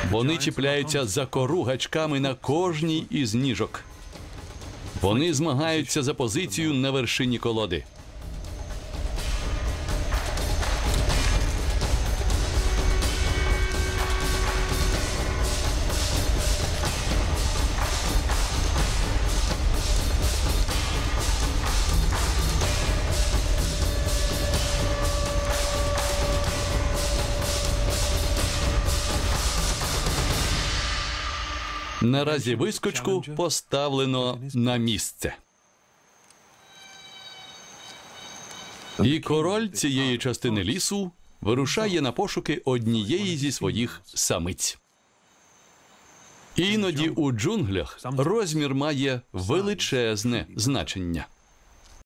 Вони чіпляються за кору гачками на кожній із ніжок. Вони змагаються за позицію на вершині колоди. Наразі вискочку поставлено на місце. І король цієї частини лісу вирушає на пошуки однієї зі своїх самиць. Іноді у джунглях розмір має величезне значення.